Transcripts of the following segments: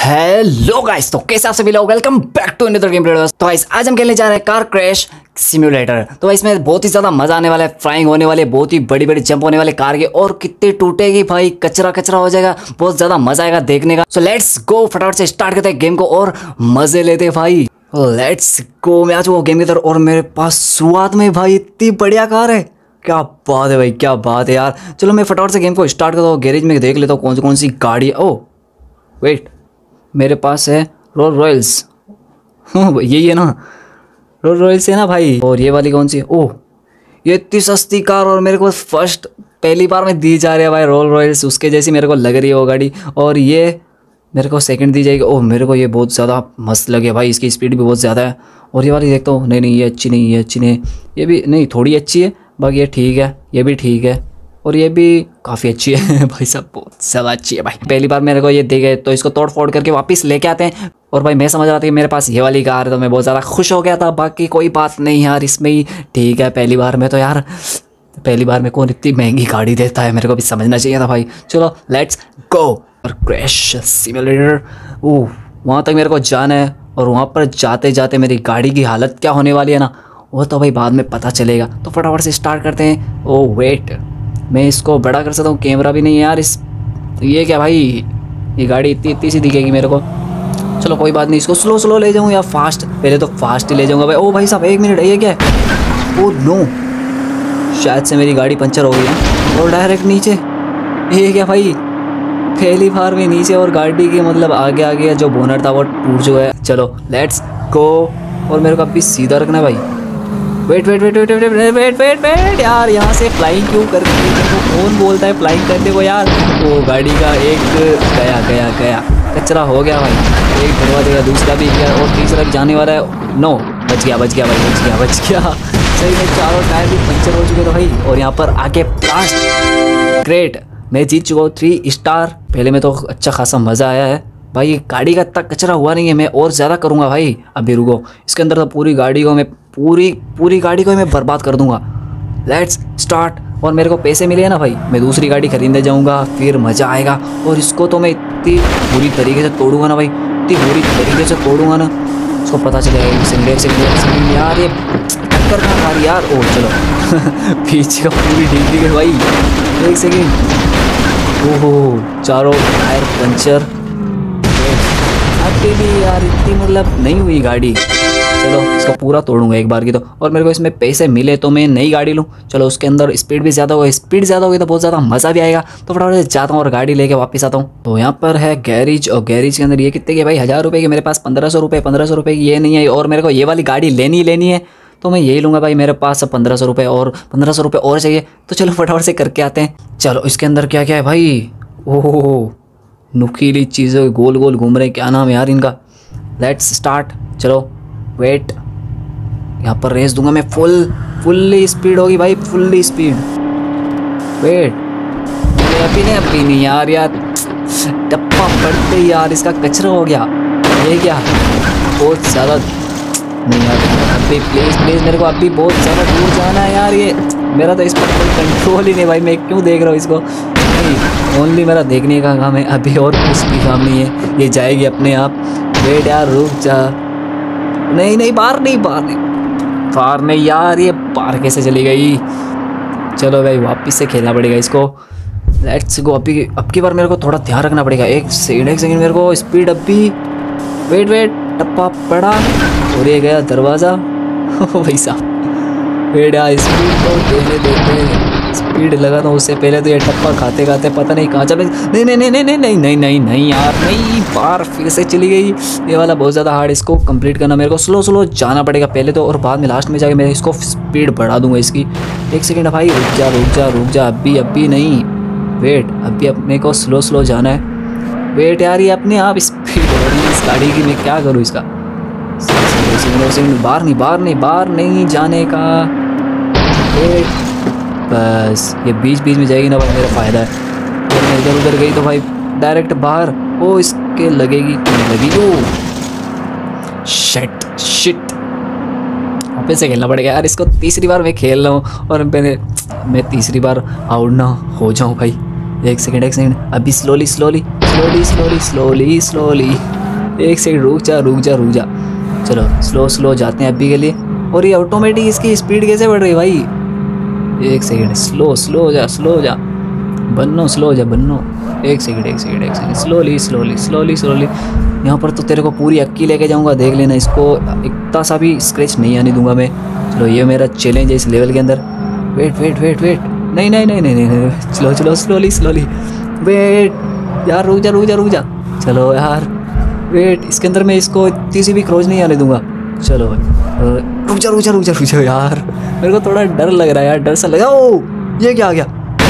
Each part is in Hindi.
हेलो गाइस, तो कैसे आप सभी लोग, welcome back to another game play. तो गाइस आज हम खेलने जा रहे हैं कार क्रैश सिम्युलेटर। तो इसमें बहुत ही ज्यादा मजा आने वाला है, फ्लाइंग होने वाले, बहुत ही बड़ी बड़ी जंप होने वाले कार के, और कितने टूटेगी भाई, कचरा कचरा हो जाएगा, बहुत ज्यादा मजा आएगा देखने का। सो लेट्स गो, फटाफट से स्टार्ट करते हैं गेम को और मजे लेते हैं भाई। लेट्स गो, मैं आ चुका हूँ गेम की तरफ और मेरे पास शुरुआत में भाई इतनी बढ़िया कार है। क्या बात है भाई, क्या बात है यार। चलो मैं फटाफट से गेम को स्टार्ट करता हूँ, गैरेज में देख लेता हूँ कौन सी गाड़ी। ओ वेट, मेरे पास है रोल्स रॉयल्स। यही है ना, रोल्स रॉयल्स है ना भाई। और ये वाली कौन सी है? ओह, ये इतनी सस्ती कार और मेरे को फर्स्ट पहली बार में दी जा रही है भाई रोल्स रॉयल्स, उसके जैसी मेरे को लग रही है वो गाड़ी। और ये मेरे को सेकंड दी जाएगी। ओह, मेरे को ये बहुत ज़्यादा मस्त लगे भाई, इसकी स्पीड भी बहुत ज़्यादा है। और ये वाली देखता हूँ, नहीं ये अच्छी नहीं, ये अच्छी नहीं, ये भी नहीं, थोड़ी अच्छी है, बाकी ये ठीक है, ये भी ठीक है, और ये भी काफ़ी अच्छी है भाई, सब बहुत ज़्यादा अच्छी है भाई। पहली बार मेरे को ये दे गए तो इसको तोड़ फोड़ करके वापस लेके आते हैं। और भाई मैं समझ रहा था कि मेरे पास ये वाली कार है तो मैं बहुत ज़्यादा खुश हो गया था। बाकी कोई बात नहीं यार, इसमें ही ठीक है। पहली बार में तो यार, पहली बार में कौन इतनी महंगी गाड़ी देता है, मेरे को भी समझना चाहिए था भाई। चलो लेट्स गो। और क्रैश सिम्युलेटर, ओह वहाँ तक मेरे को जाना है, और वहाँ पर जाते जाते मेरी गाड़ी की हालत क्या होने वाली है ना, वो तो भाई बाद में पता चलेगा। तो फटाफट से स्टार्ट करते हैं। ओह वेट, मैं इसको बड़ा कर सकता हूँ, कैमरा भी नहीं है यार इस। ये क्या भाई, ये गाड़ी इतनी सी दिखेगी मेरे को। चलो कोई बात नहीं, इसको स्लो ले जाऊँ या फास्ट, पहले तो फास्ट ही ले जाऊँगा भाई। ओ भाई साहब एक मिनट, ये क्या है? ओ नो, शायद से मेरी गाड़ी पंचर हो गई है। और डायरेक्ट नीचे, ये क्या भाई, पहली बार में नीचे, और गाड़ी की मतलब आगे जो बोनट था वो टूट चुका है। चलो लेट्स गो। और मेरे को अभी सीधा रखना है भाई। वेट यार, यहाँ से फ्लाइंग क्यों करते हो? कौन बोलता है फ्लाइंग करने को यार? वो गाड़ी का एक गया कचरा हो गया भाई, एक धरवा देगा, दूसरा भी गया और तीसरा भी जाने वाला है। नो, बच गया भाई, बच गया। सही में चारों टायर भी पंचर हो चुके थे भाई। और यहाँ पर आके ब्लास्ट, ग्रेट, मैं जीत चुका हूँ 3 स्टार। पहले में तो अच्छा खासा मज़ा आया है भाई। गाड़ी का इतना कचरा हुआ नहीं है, मैं और ज़्यादा करूँगा भाई। अभी रुको, इसके अंदर तो पूरी गाड़ी को मैं पूरी गाड़ी को मैं बर्बाद कर दूंगा। Let's start. और मेरे को पैसे मिले हैं ना भाई, मैं दूसरी गाड़ी खरीदने जाऊंगा, फिर मज़ा आएगा। और इसको तो मैं इतनी बुरी तरीके से तोड़ूंगा ना भाई, इतनी बुरी तरीके से तोड़ूंगा ना, उसको पता चलेगा। एक सेकंड यार, ये टक्कर कहाँ खा रही यार। ओ चलो पीछे का पूरी ढील गई भाई। एक सेकेंड, ओहो चारों टायर पंचर। अभी भी यार इतनी मतलब नहीं हुई गाड़ी। चलो इसका पूरा तोड़ूंगा एक बार की तो। और मेरे को इसमें पैसे मिले तो मैं नई गाड़ी लूँ। चलो उसके अंदर स्पीड भी ज़्यादा होगी, तो बहुत ज़्यादा मज़ा भी आएगा। तो फटाफट से जाता हूँ और गाड़ी लेके वापस आता हूँ। तो यहाँ पर है गैरेज, और गैरेज के अंदर ये कितने के भाई, 1000 रुपये की। मेरे पास 1500 रुपये की ये नहीं है, और मेरे को ये वाली गाड़ी लेनी है, तो मैं यही लूँगा भाई। मेरे पास 1500 रुपये और 1500 रुपये और चाहिए। तो चलो फटाफट से करके आते हैं। चलो इसके अंदर क्या क्या है भाई? ओह नुकीली चीज़ें गोल गोल घूम रहे, क्या नाम है यार इनका। Let's start. चलो वेट, यहाँ पर रेस दूंगा मैं, फुल्ली स्पीड होगी भाई, फुल्ली स्पीड। वेट, अभी नहीं यार टप्पा पड़ते ही यार इसका कचरा हो गया। ये क्या, बहुत ज़्यादा नहीं यार, अभी प्लीज़ मेरे को अभी बहुत ज़्यादा दूर जाना है यार। ये मेरा तो इस पर कोई कंट्रोल ही नहीं भाई, मैं क्यों देख रहा हूँ इसको? नहीं, ओनली मेरा देखने का काम है, अभी और कुछ भी काम नहीं है, ये जाएगी अपने आप। वेट यार, रुक जा। नहीं बाहर नहीं यार, ये बाहर कैसे चली गई? चलो भाई वापस से खेलना पड़ेगा इसको। Let's go. अब की बार मेरे को थोड़ा ध्यान रखना पड़ेगा। एक सेकंड मेरे को स्पीड अभी। वेट, टप्पा पड़ा और ये गया दरवाज़ा। भाई साहब वेट यार, स्पीड तो देने देते, स्पीड लगा था उससे पहले तो ये टप्पा खाते पता नहीं कहाँ चले। नहीं यार, नहीं, बाहर फिर से चली गई। ये वाला बहुत ज़्यादा हार्ड, इसको कंप्लीट करना मेरे को स्लो जाना पड़ेगा पहले तो, और बाद में लास्ट में जाके मैं इसको स्पीड बढ़ा दूंगा इसकी। एक सेकंड भाई, रुक जा, अभी नहीं। वेट, अभी अपने को स्लो जाना है। वेट यार, ये अपने आप स्पीड हो रही है इस गाड़ी की, मैं क्या करूँ इसका? बाहर नहीं जाने का। बस ये बीच में जाएगी ना भाई, मेरा फ़ायदा है। और मैं इधर उधर गई तो भाई डायरेक्ट बाहर, ओ इसके लगेगी नहीं लगी। ओ शिट, वापस से खेलना पड़ेगा यार इसको। तीसरी बार मैं खेल रहा हूँ और मैं तीसरी बार आउट ना हो जाऊँ भाई। एक सेकेंड, अभी slowly slowly slowly slowly slowly. एक सेकंड रुक जा रुक जा रुक जा। चलो स्लो स्लो जाते हैं अभी के लिए। और ये ऑटोमेटिक इसकी स्पीड कैसे बढ़ रही है भाई? एक सेकंड, स्लो स्लो जा स्लो जा बन्नो, स्लो जा बन्नो। एक सेकंड एक सेकंड एक second, slowly slowly slowly slowly. यहाँ पर तो तेरे को पूरी अक्की लेके जाऊँगा, देख लेना। इसको इतना सा भी स्क्रैच नहीं आने दूंगा मैं। चलो ये मेरा चैलेंज है इस लेवल के अंदर। वेट वेट वेट वेट, नहीं नहीं नहीं नहीं नहीं, चलो चलो स्लोली स्लोली। वेट यार, रुक जा रुक जा रुक जा। चलो यार वेट, इसके अंदर मैं इसको इतनी सी भी क्रॉस नहीं आने दूंगा। चलो रुक जा रुक जा रुक जा रुक जा यार, मेरे को थोड़ा डर लग रहा है यार, डर सा लगा। ओ ये क्या आ गया?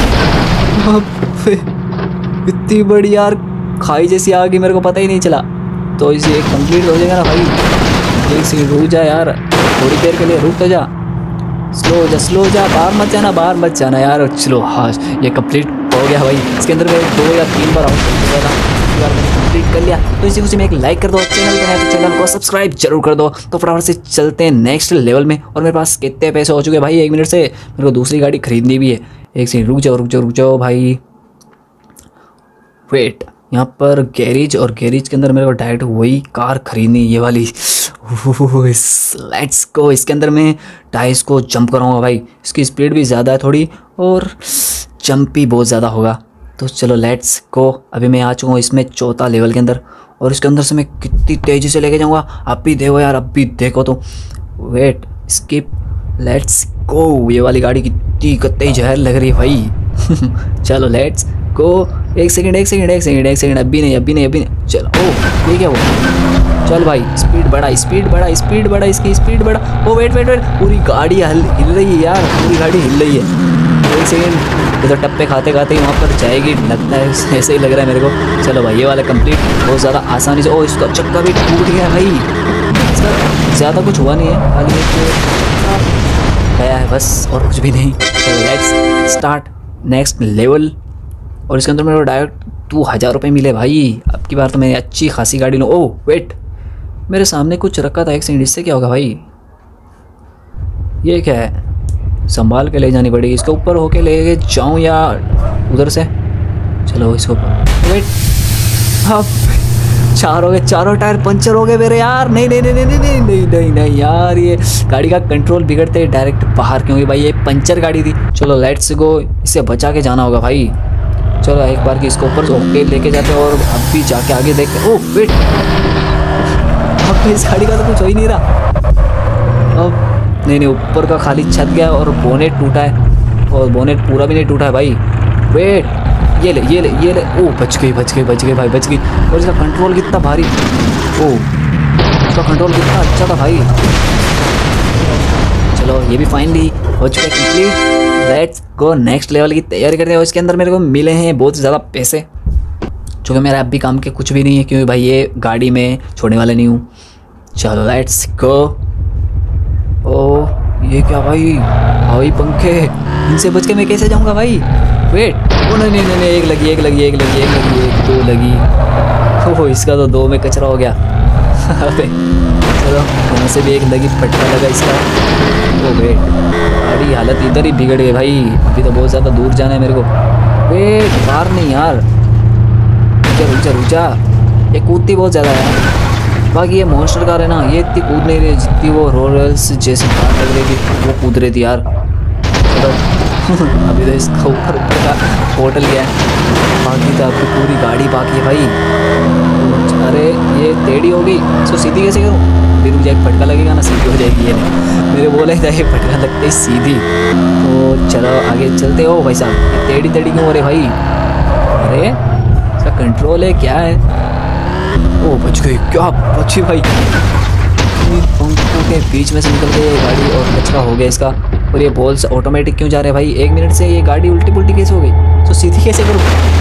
इतनी बड़ी यार खाई जैसी आ गई, मेरे को पता ही नहीं चला। तो इसे कंप्लीट हो जाएगा ना भाई। एक सेकंड रुक जा यार, थोड़ी देर के लिए रुक तो जा। स्लो जा, बाहर मत जाना, बाहर मत जाना यार। चलो हाँ, ये कंप्लीट हो गया भाई। इसके अंदर मैं 2 या 3 बार आउट कर चुका था, एक बार मैंने कंप्लीट कर लिया। तो इसी खुशी में एक लाइक कर दो, चैनल पर नए तो चैनल को सब्सक्राइब जरूर कर दो। तो फटाफट से चलते हैं नेक्स्ट लेवल में। और मेरे पास कितने पैसे हो चुके हैं भाई 1 मिनट से? मेरे को दूसरी गाड़ी खरीदनी भी है। एक सेकंड रुक जाओ रुक जाओ रुक जाओ भाई। वेट, यहाँ पर गैरेज, और गैरेज के अंदर मेरे को डायरेक्ट वही कार खरीदनी, ये वाली। Let's go. इसके अंदर मैं टायर्स को जंप कराऊंगा भाई। इसकी स्पीड भी ज़्यादा है थोड़ी, और जंप भी बहुत ज़्यादा होगा। तो चलो लेट्स गो। अभी मैं आ चुका हूँ इसमें 4था लेवल के अंदर, और इसके अंदर से मैं कितनी तेज़ी से लेके जाऊँगा आप भी देखो यार, अब भी देखो। तो वेट, स्किप, लेट्स गो। ये वाली गाड़ी कितनी कतई जहर लग रही है भाई। चलो लेट्स गो। एक सेकंड एक सेकंड एक सेकंड एक सेकंड, अभी नहीं अभी नहीं अभी नहीं। चलो ओ ये क्या हुआ? चल भाई स्पीड बढ़ा स्पीड बढ़ा स्पीड बढ़ा, इसकी स्पीड बढ़ा। ओ वेट वेट वेट, पूरी गाड़ी हिल रही है यार, पूरी गाड़ी हिल रही है। एक सेकंड, ये तो टप्पे खाते खाते ही वहाँ पर जाएगी, लगता है ऐसे ही लग रहा है मेरे को। चलो भाई ये वाला कंप्लीट बहुत ज़्यादा आसानी से। ओ इसका चक्का भी टूट गया भाई। इसका ज़्यादा कुछ हुआ नहीं है, खाली गया है बस, और कुछ भी नहीं। चलो लेट्स स्टार्ट नेक्स्ट लेवल। और इसके अंदर मेरे को डायरेक्ट 2000 रुपये मिले भाई। अब की बार तो मैंने अच्छी खासी गाड़ी लूँ। ओ वेट, मेरे सामने कुछ रखा था, एक सेकंड, इससे क्या होगा भाई? ये क्या है? संभाल के ले जानी पड़ेगी। इसके ऊपर होके ले जाऊँ या उधर से? चलो इसके ऊपर। वेट, हाँ 4 हो गए, चारों टायर पंचर हो गए मेरे यार। नहीं नहीं नहीं नहीं नहीं नहीं नहीं नहीं नहीं यार, ये गाड़ी का कंट्रोल बिगड़ते डायरेक्ट बाहर, क्योंकि भाई ये पंचर गाड़ी थी। चलो लेट्स गो, इससे बचा के जाना होगा भाई। चलो एक बार की इसको ऊपर होके लेके जाते हैं, और अब भी जाके आगे देखते। ओ वेट, अब इस गाड़ी का तो कुछ हो ही नहीं रहा। अब नहीं नहीं, ऊपर का खाली छत गया और बोनेट टूटा है, और बोनेट पूरा भी नहीं टूटा है भाई। वेट, ये ले ये ले ये ले। ओ बच गई भाई, बच गई। और इसका कंट्रोल कितना भारी, ओ इसका कंट्रोल कितना अच्छा था भाई। चलो ये भी फाइनली हो चुका है complete. Let's go next level की तैयारी करते हैं। और इसके अंदर मेरे को मिले हैं बहुत ज़्यादा पैसे, जो कि मेरा अब भी काम के कुछ भी नहीं है, क्योंकि भाई ये गाड़ी में छोड़ने वाला नहीं हूँ। चलो लेट्स गो। ओ ये क्या भाई, हवाई पंखे, इनसे बच के मैं कैसे जाऊँगा भाई? वेट, ओ नहीं नहीं नहीं, एक लगी एक 2 लगी। ओह इसका तो 2 में कचरा हो गया। अबे चलो वहाँ से भी एक लगी, फटका लगा इसका। ओ वेट, गाड़ी हालत इधर ही बिगड़ गई भाई। अभी तो बहुत ज़्यादा दूर जाना है मेरे को। वेट, बाहर नहीं यार, रुक जा। ये कूदती बहुत ज़्यादा है। बाकी ये मॉन्स्टर कार है ना, ये इतनी कूद नहीं रही जितनी वो रोलर्स जैसी कार लग रही थी, वो कूद रही थी यार। चलो अभी तो इसका ऊपर का होटल गया है, बाकी तो आपकी पूरी गाड़ी बाकी है भाई। अरे ये टेढ़ी हो गई, इसको सीधी कैसे करूँ? अभी रुक जाए, फटका लगेगा ना सीधी हो जाएगी। ये मेरे बोले था ये फटका लगते ही सीधी। तो चलो आगे चलते हो भाई साहब। ये टेढ़ी क्यों हो रहे भाई? अरे इसका कंट्रोल है क्या है? ओ बच गई, क्या बची भाई। पंखों के बीच में से निकल गई ये गाड़ी, और कचरा हो गया इसका। और ये बॉल्स ऑटोमेटिक क्यों जा रहे हैं भाई? 1 मिनट से ये गाड़ी उल्टी पुल्टी कैसे हो गई? तो सीधी कैसे करूँ?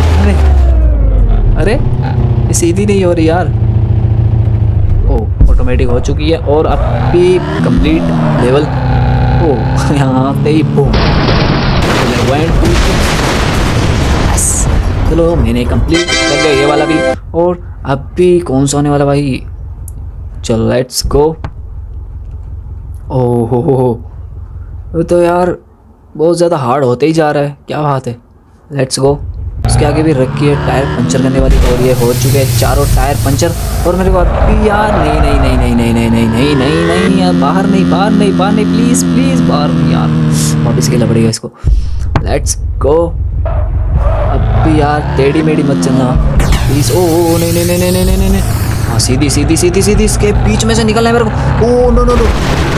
अरे ये सीधी नहीं हो रही यार। ओ ऑटोमेटिक हो चुकी है, और अब भी कंप्लीट लेवल। ओ यहाँ पे ही बूम, चलो मैंने कंप्लीट कर लिया ये वाला भी। और अब भी कौन सा होने वाला भाई? चलो लेट्स गो। ओह हो तो यार बहुत ज़्यादा हार्ड होते ही जा रहा है, क्या बात है। Let's go. उसके आगे भी रखी है टायर पंचर करने वाली और ये हो चुके हैं चारों टायर पंचर। और मेरे को अभी यार नहीं नहीं नहीं नहीं नहीं नहीं नहीं नहीं नहीं नहीं यार बाहर नहीं बाहर नहीं बाहर नहीं प्लीज़ प्लीज़ बाहर नहीं यार वापस खेलना पड़ेगा इसको। Let's go. अभी यार टेढ़ी मेढ़ी मत चलना प्लीज़। ओ नहीं नहीं नहीं नहीं नहीं नहीं। हाँ सीधी सीधी सीधी सीधी इसके बीच में से निकलना है मेरे को। Oh no no no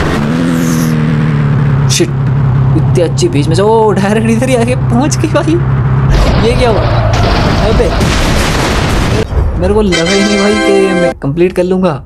shit इतनी अच्छी बीच में से ओ डायरेक्ट इधर ही आके पहुंच गई भाई। ये क्या हुआ? अबे मेरे को लगा ही नहीं भाई कि मैं कंप्लीट कर लूँगा।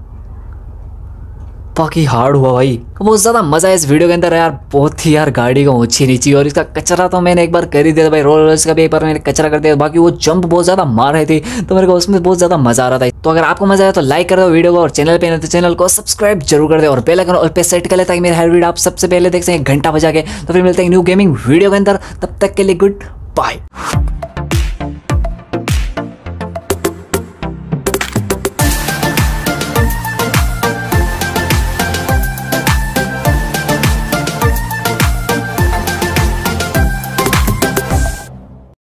बाकी हार्ड हुआ भाई। बहुत ज़्यादा मज़ा है इस वीडियो के अंदर यार। बहुत ही यार गाड़ी को ऊंची नीची और इसका कचरा तो मैंने एक बार कर ही दिया था भाई। रोलर्स का भी एक बार मैंने कचरा कर दिया। बाकी वो जंप बहुत ज़्यादा मार रहे थे तो मेरे को उसमें बहुत ज़्यादा मज़ा आ रहा था। तो अगर आपको मज़ा आया तो लाइक कर दो वीडियो को और चैनल पे नहीं तो चैनल को सब्सक्राइब जरूर कर दे और बेल आइकन और पे सेट कर ले ताकि मेरे हर वीडियो आप सबसे पहले देख सकें घंटा बजा के। तो फिर मिलते हैं न्यू गेमिंग वीडियो के अंदर। तब तक के लिए गुड बाय।